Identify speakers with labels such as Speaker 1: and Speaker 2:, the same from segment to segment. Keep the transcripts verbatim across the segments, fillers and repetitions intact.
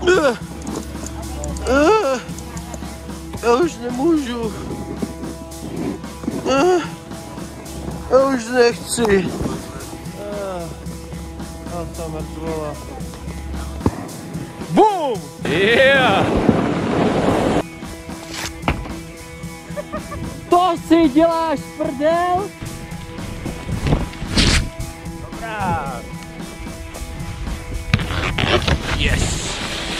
Speaker 1: Já už nemůžu. Já už nechci. A ta mrtvola. Boom! Yeah!
Speaker 2: To si děláš prdel?
Speaker 1: Dobrá. Yes!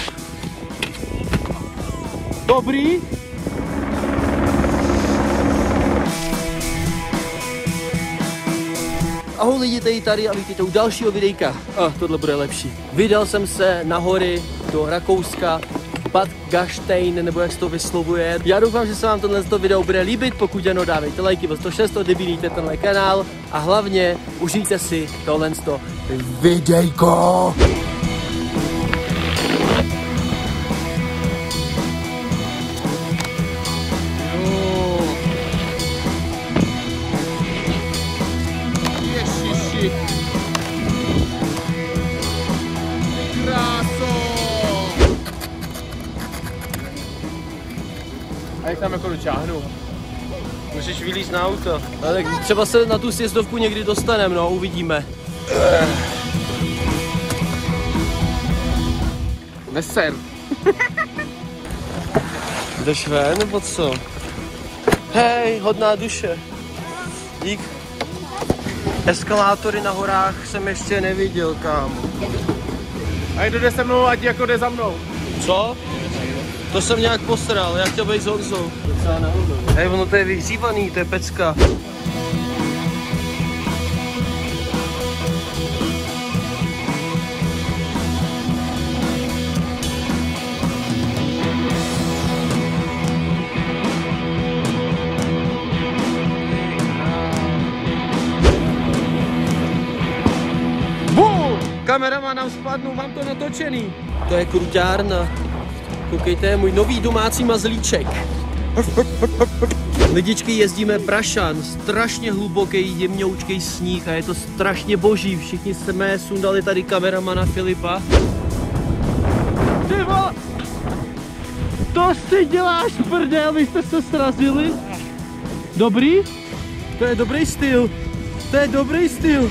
Speaker 2: Dobrý? Ahoj lidi, tady tady a vítejte u dalšího videjka. Ah, tohle bude lepší. Vydal jsem se na hory do Rakouska, Bad Gastein, nebo jak se to vyslovuje. Já doufám, že se vám tohle video bude líbit, pokud ano, dávejte lajky, byl sto šest, odebírejte tenhle kanál a hlavně užijte si tohle videjko.
Speaker 1: A jak tam jako dočáhnu? Musíš vylízt na auto.
Speaker 2: No, tak třeba se na tu sjezdovku někdy dostaneme, no, uvidíme.
Speaker 1: Neser.
Speaker 2: Jdeš ven, nebo co? Hej, hodná duše. Dík. Eskalátory na horách jsem ještě neviděl, kámo.
Speaker 1: A kdo jde se mnou, ať jako jde za mnou.
Speaker 2: Co? To jsem nějak posral, já chtěl být s Honzou. Hej, ono to je vyhřívaný, to je pecka.
Speaker 1: Bum! Kamera nám spadnou, mám to natočený.
Speaker 2: To je kruťárna. Koukejte, můj nový domácí mazlíček. Lidičky, jezdíme Prašan, strašně hluboký, jemňoučkej sníh a je to strašně boží. Všichni jsme sundali tady kameramana Filipa. Ty vole! To si děláš prdel, vy jste se srazili? Dobrý? To je dobrý styl. To je dobrý styl.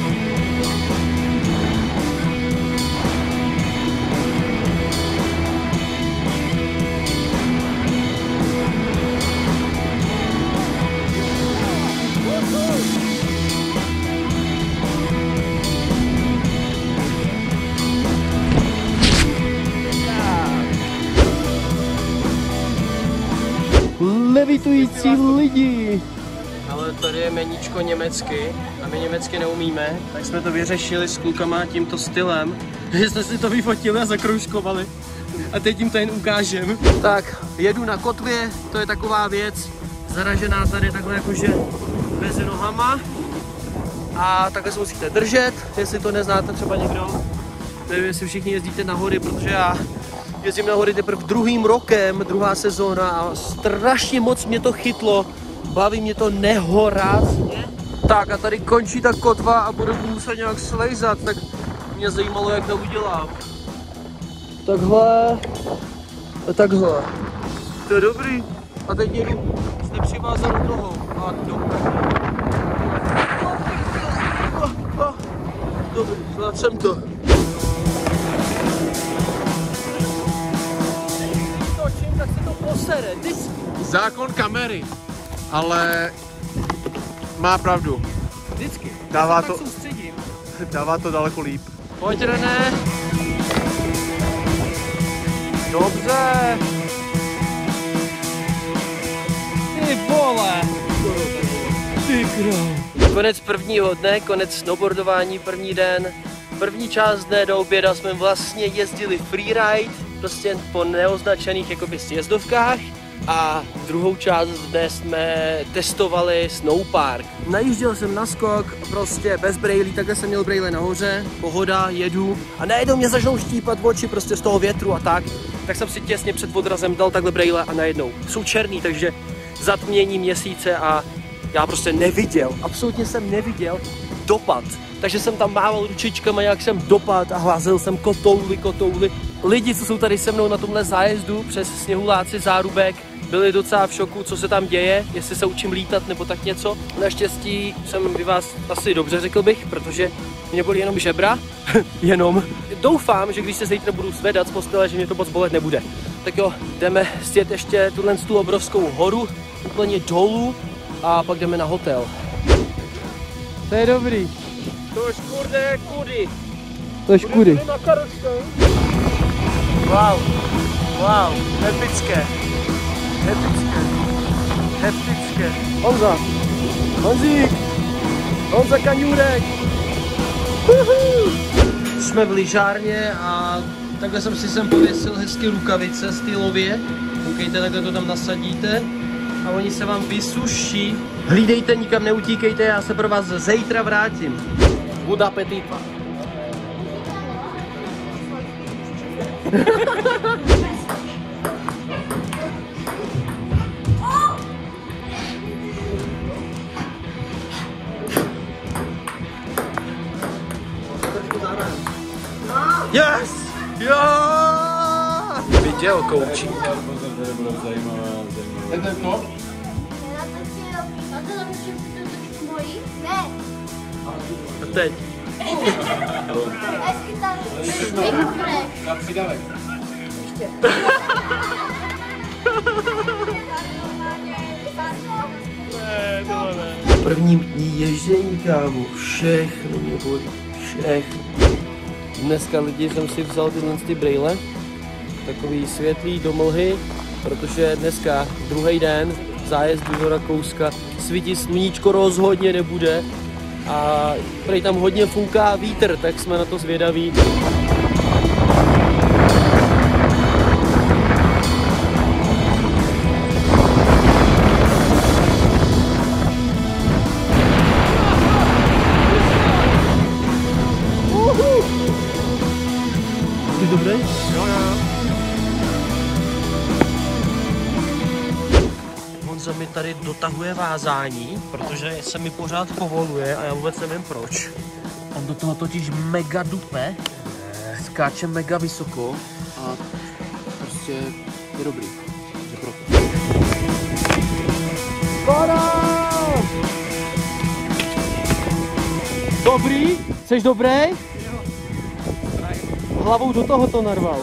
Speaker 2: Levitující lidi. Ale tady je meníčko německy a my německy neumíme, tak jsme to vyřešili s klukama tímto stylem, že jsme si to vyfotili a zakroužkovali a teď jim to jen ukážem. Tak, jedu na kotvě, to je taková věc, zaražená tady takhle jakože mezi nohama a takhle se musíte držet, jestli to neznáte třeba někdo. Nevím, jestli všichni jezdíte na hory, protože já jezdím na hory teprve druhým rokem, druhá sezóna a strašně moc mě to chytlo. Baví mě to nehorázně. Tak a tady končí ta kotva a budu muset nějak slejzat, tak mě zajímalo, jak to udělám. Takhle a takhle. To je dobrý. A teď jedu s nepřivázanou nohou. A dobrý. Dobrý, zvládl jsem to. Tak se to posere, vždycky.
Speaker 1: Zákon kamery, ale má pravdu.
Speaker 2: Vždycky.
Speaker 1: Dává
Speaker 2: to,
Speaker 1: to, dává to daleko líp.
Speaker 2: Pojď, René. Dobře. Ty vole. Ty král. Konec prvního dne, konec snowboardování, první den. První část dne do oběda jsme vlastně jezdili freeride, prostě po neoznačených jakoby sjezdovkách. A druhou část dne jsme testovali snowpark. Najížděl jsem na skok, prostě bez brejlí, takhle jsem měl brejle nahoře, pohoda, jedu a najednou mě začnou štípat oči prostě z toho větru a tak. Tak jsem si těsně před odrazem dal takhle brejle a najednou jsou černý, takže zatmění měsíce a já prostě neviděl, absolutně jsem neviděl dopad. Takže jsem tam mával ručičkama, jak jsem dopad a hlázel jsem kotouly, kotouly. lidi, co jsou tady se mnou na tomhle zájezdu přes Sněhuláci Zárubek, byli docela v šoku, co se tam děje, jestli se učím lítat nebo tak něco. Naštěstí jsem by vás asi dobře řekl bych, protože mě bolí jenom žebra, jenom. Doufám, že když se zítra budu zvedat z postele, že mě to moc bolet nebude. Tak jo, jdeme sjet ještě tuhle tu obrovskou horu, úplně dolů a pak jdeme na hotel. To je dobrý.
Speaker 1: To je škurde kudy.
Speaker 2: To je škudy.
Speaker 1: Wow, wow, epické. Epické. Epické.
Speaker 2: Honza. Honzík. Honza Kaňůrek. Jsme v lyžárně a takhle jsem si sem pověsil hezky rukavice stylově. Koukejte, takhle to tam nasadíte a oni se vám vysuší. Hlídejte, nikam neutíkejte, já se pro vás zítra vrátím. Good appetit. Yes! Jo! Viděl koučí.
Speaker 1: Je to to?
Speaker 2: A teď?
Speaker 1: Na přidavek.
Speaker 2: Prvním dní ježdění, kámo, všechno mě bolí, všechno. Dneska lidi jsem si vzal tyhle ty brýle, takový světlý do mlhy, protože dneska druhý den zájezdu do Rakouska, svítí sluníčko rozhodně nebude a prej tam hodně fouká vítr, tak jsme na to zvědaví. Jsi dobrý?
Speaker 1: Jo, jo, jo.
Speaker 2: Honza mi tady dotahuje vázání, protože se mi pořád povoluje a já vůbec nevím proč. On do toho totiž mega dupe, skáče mega vysoko a prostě je dobrý. Je proto. Dobrý? Jseš dobrý? Hlavou do toho to narval.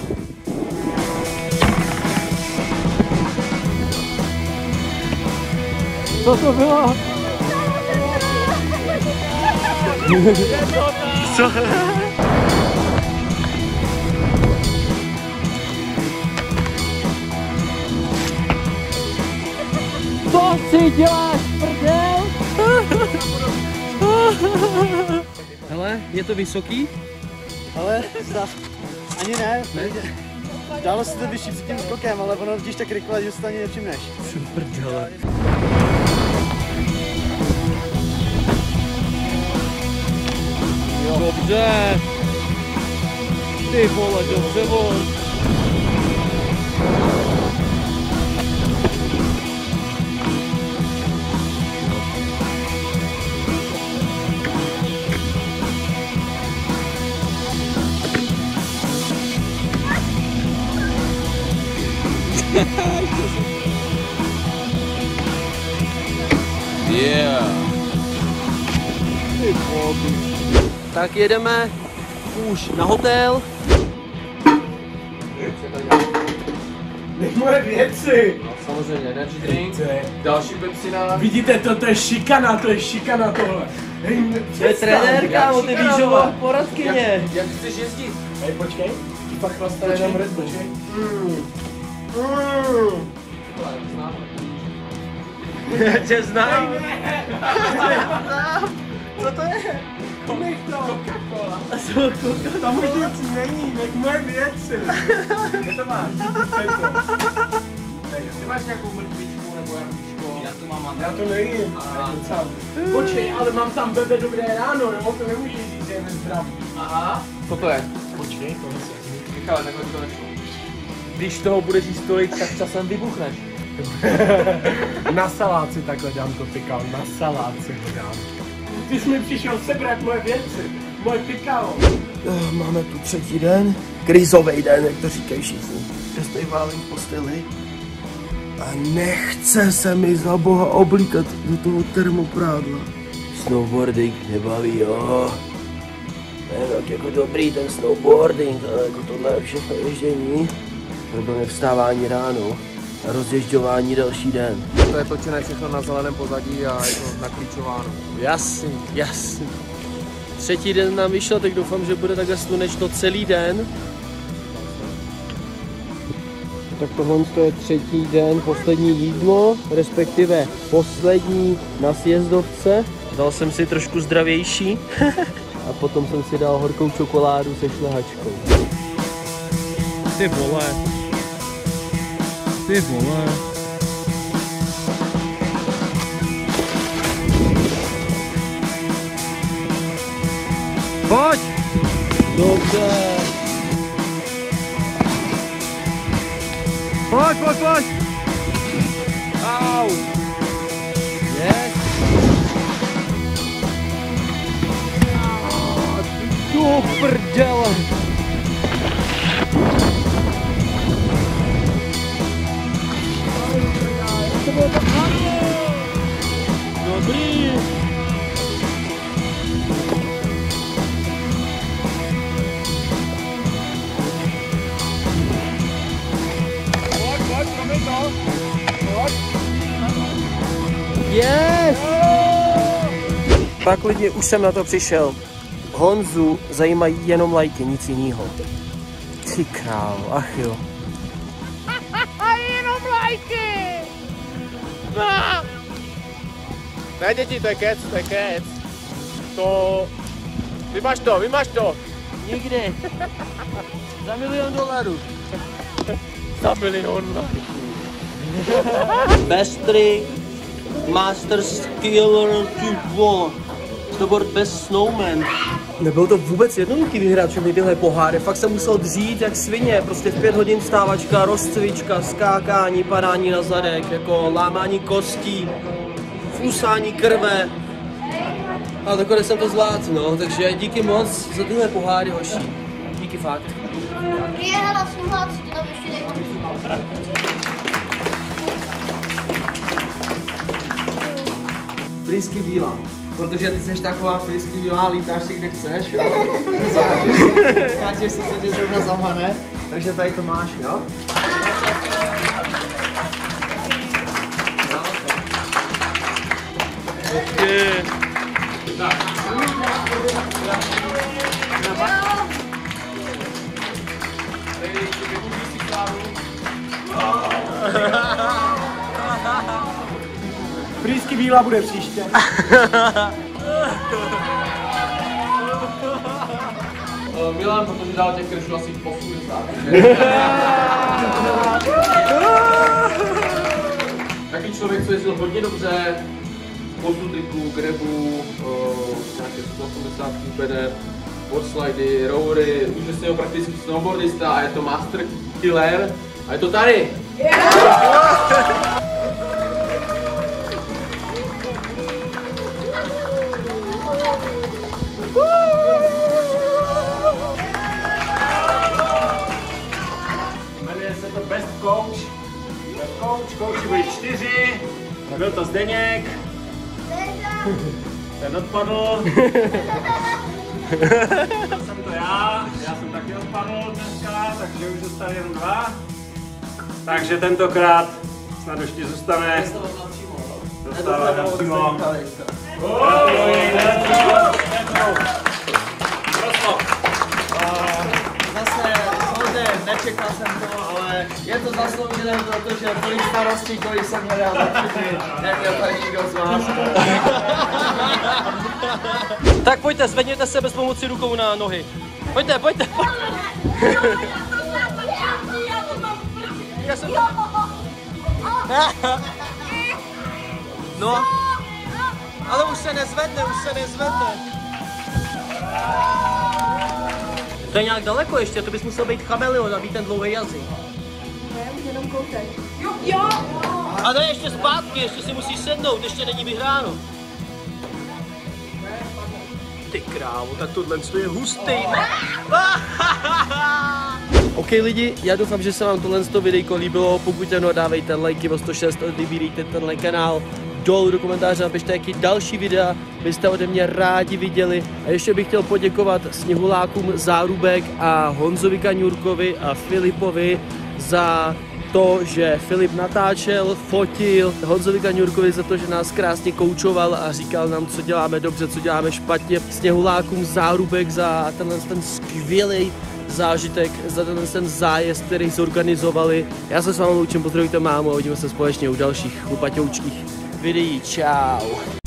Speaker 2: Co to bylo? Co? Co si děláš, prdel? Hele, je to vysoký?
Speaker 3: Ale zda, ani ne,
Speaker 2: Ne?
Speaker 3: dálo se to vyšší před tím skokem, ale ono totiž tak rychle, že se to ani nevšimneš.
Speaker 2: Super děle. Dobře. Ty vole, dobře vol.
Speaker 1: Yeah.
Speaker 2: Tak jedeme už na hotel.
Speaker 1: Moje věci.
Speaker 2: No, samozřejmě, energy drink.
Speaker 1: Další pepsina.
Speaker 4: Vidíte, to, to je šikana, to je šikana tohle. Hej,
Speaker 2: To je trenérka, o ty výživová poradkyně.
Speaker 1: Jak chceš jezdit?
Speaker 4: Hej, počkej, ti pak chlastá jenom Red Bull.
Speaker 2: Já tě znám.
Speaker 4: Co to je? Kolik to? Coca-Cola.
Speaker 2: Coca-Cola.
Speaker 4: Tam už nic není, jak moje věci. Kde to máš? Ty máš nějakou mrtvičku nebo jarbičku? Já to mám. Já to nejím. Počkej, ale mám tam bebe dobré ráno, jo? To nemůžeš říct, že je nezdravý. Aha.
Speaker 1: Co to je?
Speaker 4: Počkej, tohle se.
Speaker 1: Michale, takhle to nešlo.
Speaker 2: Když toho budeš jíst tolik, tak časem vybuchneš.
Speaker 4: Na salát si takhle dám to tykal, na salát si ho dám. Ty jsi mi přišel sebrat moje věci. Moje pikalo.
Speaker 2: Máme tu třetí den, krizový den, jak to říkají všichni. Já tady válím v posteli a nechce se mi za boha oblíkat do toho termoprádla. Snowboarding nebaví, jo. To je tak jako dobrý ten snowboarding, ale jako tohle je všechno ježdění. Problém je vstávání ráno a rozježďování další den.
Speaker 1: To je točené všechno na zeleném pozadí a je to naklíčováno.
Speaker 2: Jasný, jasný. Třetí den nám vyšel, tak doufám, že bude takhle slunečno celý den. Tak tohle je třetí den, poslední jídlo, respektive poslední na sjezdovce. Dal jsem si trošku zdravější a potom jsem si dal horkou čokoládu se šlehačkou.
Speaker 1: Ty vole. Ty vole. Pojď!
Speaker 2: Dobře.
Speaker 1: Pojď, pojď, pojď!
Speaker 2: Au! Yes. Do prdele! Dobrý! Yes! Tak lidi, už jsem na to přišel. Honzu zajímají jenom lajky, nic jiného. Ty král, ach jo.
Speaker 1: Jenom lajky! No. Ne děti, to je kec, to je kec. To... Vymaž to, vymaž to!
Speaker 2: Nikdy. Za milion dolarů.
Speaker 1: Za milion lajků.
Speaker 2: Bestry, Master Skiller dva. Snowboard bez snowman. Nebylo to vůbec jednoduchý vyhrát všechny tyhle poháry. Fakt jsem musel dřít jak svině. Prostě v pět hodin stávačka, rozcvička, skákání, padání na zadek, jako lámání kostí, flusání krve. A takhle jsem to zvládl, no. Takže díky moc za tyhle poháry, hoši. Díky fakt.
Speaker 5: Je, hele, sluhat, si to tam ještě dej.
Speaker 2: Frýsky bílá. Protože ty jsi taková frýsky bílá, lítáš si kde chceš, jo? Skáčeš si, co tě zrovna zamane, takže tady to máš, jo?
Speaker 1: Okay.
Speaker 3: Frýsky bílá bude příště.
Speaker 4: Milan, protože dál těch kršů asi osmdesát. Taký člověk, co jezdil hodně dobře, posutriku, grebu, nějaké osmdesát pede, boardslidy, rowery, úžasného prakticky snowboardista a je to master killer a je to tady.
Speaker 6: Jmenuje se to Best Coach. Best Coach, kouči byli čtyři. Byl to Zdeněk. Ten odpadl. Byl jsem to já. Já jsem taky odpadl dneska, takže už zůstali jen dva. Takže tentokrát snad už ti zůstane. Dostává na přímo. Gratuluji,
Speaker 2: Zase, samozřejmě, nečekal jsem to, ale je to zasloužené, protože kolik starostí, kolik jsem hledal za všechny, neměl tady nikdo z vás. Tak pojďte, zvedněte se bez pomoci rukou na nohy. Pojďte, pojďte, pojďte. Já jsem... No, ale už se nezvedne, už se nezvedne. To je nějak daleko ještě, to bys musel být chameleon a být ten dlouhý jazyk.
Speaker 5: Ne, už jenom kousek. Jo, jo!
Speaker 2: A ne, ještě zpátky, ještě si musíš sednout, ještě není vyhráno. Ty krávo, tak tohle je hustý. OK lidi, já doufám, že se vám tohle videjko líbilo, pokud ano, dávejte lajky o sto šest, odebírejte tenhle kanál, dolů do komentáře napište, jaký další videa byste ode mě rádi viděli. A ještě bych chtěl poděkovat sněhulákům Zárubek a Honzovi Kaňurkovi a Filipovi za to, že Filip natáčel, fotil, Honzovi Kaňurkovi za to, že nás krásně koučoval a říkal nám, co děláme dobře, co děláme špatně. Sněhulákům Zárubek za tenhle ten skvělý zážitek, za ten, ten zájezd, který zorganizovali. Já se s vámi loučím, pozdravujte mámu a uvidíme se společně u dalších chlupaťoučkých videí. Čau.